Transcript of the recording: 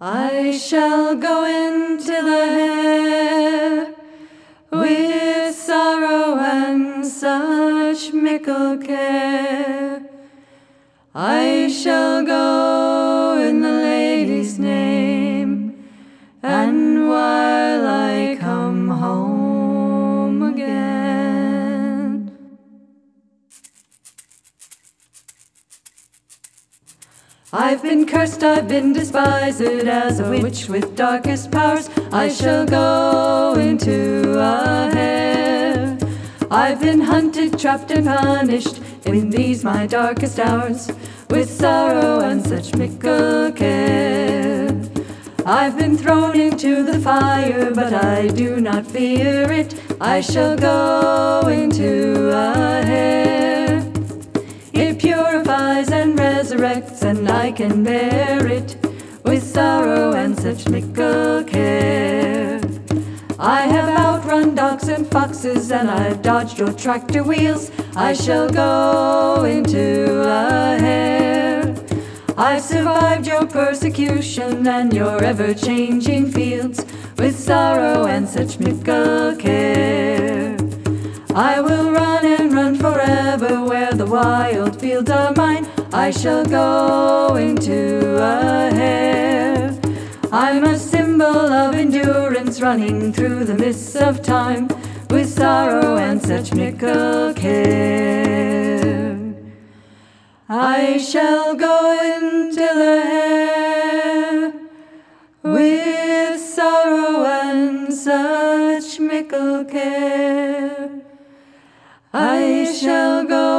I shall go into the Hare with sorrow and such mickle care. I shall go in the lady's name, and while I come home again. I've been cursed, I've been despised as a witch with darkest powers. I shall go into a Hare. I've been hunted, trapped and punished in these my darkest hours, with sorrow and such mickle care. I've been thrown into the fire, but I do not fear it. I shall go into a Hare. It purifies and resurrects, and I can bear it with sorrow and such mickle care. I have outrun dogs and foxes, and I've dodged your tractor wheels. I shall go into a Hare. I've survived your persecution and your ever-changing fields, with sorrow and such mickle care. I will run and run forever where the wild fields are mine. I shall go into a Hare. I'm a symbol of endurance running through the mists of time, with sorrow and such mickle care. I shall go into the Hare with sorrow and such mickle care. I shall go